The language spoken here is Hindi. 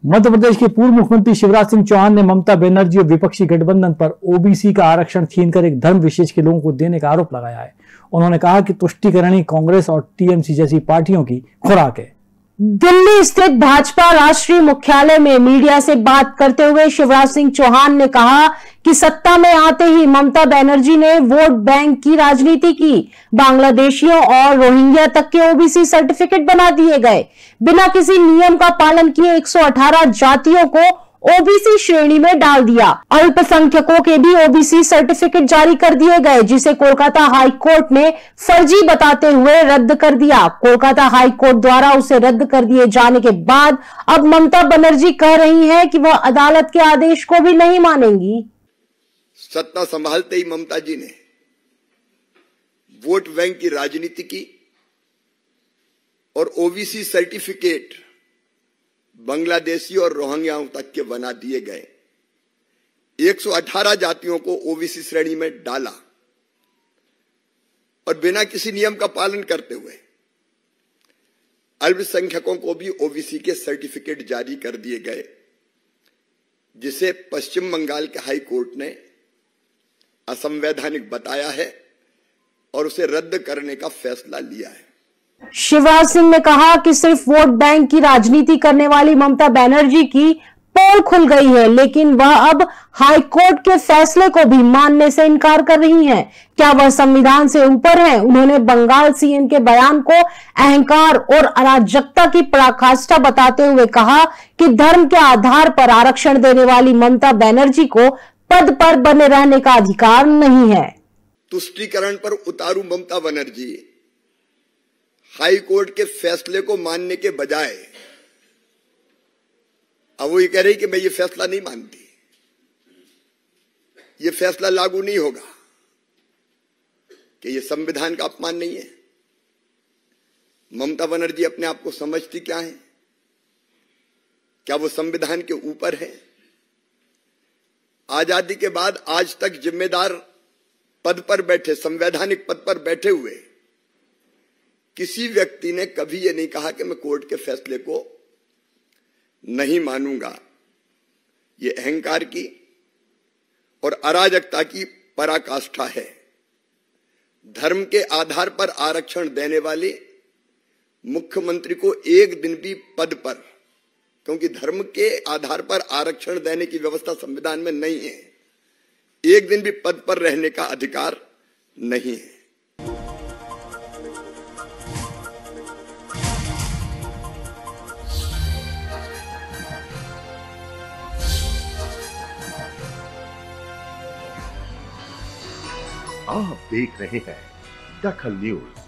मध्य प्रदेश के पूर्व मुख्यमंत्री शिवराज सिंह चौहान ने ममता बनर्जी और विपक्षी गठबंधन पर ओबीसी का आरक्षण छीनकर एक धर्म विशेष के लोगों को देने का आरोप लगाया है। उन्होंने कहा कि तुष्टीकरण कांग्रेस और टीएमसी जैसी पार्टियों की खुराक है। दिल्ली स्थित भाजपा राष्ट्रीय मुख्यालय में मीडिया से बात करते हुए शिवराज सिंह चौहान ने कहा कि सत्ता में आते ही ममता बनर्जी ने वोट बैंक की राजनीति की। बांग्लादेशियों और रोहिंग्या तक के ओबीसी सर्टिफिकेट बना दिए गए। बिना किसी नियम का पालन किए 118 जातियों को ओबीसी श्रेणी में डाल दिया। अल्पसंख्यकों के भी ओबीसी सर्टिफिकेट जारी कर दिए गए, जिसे कोलकाता हाई कोर्ट ने फर्जी बताते हुए रद्द कर दिया। कोलकाता हाई कोर्ट द्वारा उसे रद्द कर दिए जाने के बाद अब ममता बनर्जी कह रही हैं कि वह अदालत के आदेश को भी नहीं मानेंगी। सत्ता संभालते ही ममता जी ने वोट बैंक की राजनीति की और ओबीसी सर्टिफिकेट बांग्लादेशी और रोहिंग्याओं तक के बना दिए गए। 118 जातियों को ओबीसी श्रेणी में डाला और बिना किसी नियम का पालन करते हुए अल्पसंख्यकों को भी ओबीसी के सर्टिफिकेट जारी कर दिए गए, जिसे पश्चिम बंगाल के हाई कोर्ट ने असंवैधानिक बताया है और उसे रद्द करने का फैसला लिया है। शिवराज सिंह ने कहा कि सिर्फ वोट बैंक की राजनीति करने वाली ममता बनर्जी की पोल खुल गई है, लेकिन वह अब हाई कोर्ट के फैसले को भी मानने से इनकार कर रही हैं। क्या वह संविधान से ऊपर है? उन्होंने बंगाल सीएम के बयान को अहंकार और अराजकता की पराकाष्ठा बताते हुए कहा कि धर्म के आधार पर आरक्षण देने वाली ममता बनर्जी को पद पर बने रहने का अधिकार नहीं है। तुष्टीकरण पर उतारू ममता बनर्जी हाई कोर्ट के फैसले को मानने के बजाय अब वो ये कह रही कि मैं ये फैसला नहीं मानती, ये फैसला लागू नहीं होगा, कि ये संविधान का अपमान नहीं है। ममता बनर्जी अपने आप को समझती क्या है? क्या वो संविधान के ऊपर है? आजादी के बाद आज तक जिम्मेदार पद पर बैठे, संवैधानिक पद पर बैठे हुए किसी व्यक्ति ने कभी ये नहीं कहा कि मैं कोर्ट के फैसले को नहीं मानूंगा। ये अहंकार की और अराजकता की पराकाष्ठा है। धर्म के आधार पर आरक्षण देने वाले मुख्यमंत्री को एक दिन भी पद पर, क्योंकि धर्म के आधार पर आरक्षण देने की व्यवस्था संविधान में नहीं है, एक दिन भी पद पर रहने का अधिकार नहीं है। आप देख रहे हैं दखल न्यूज।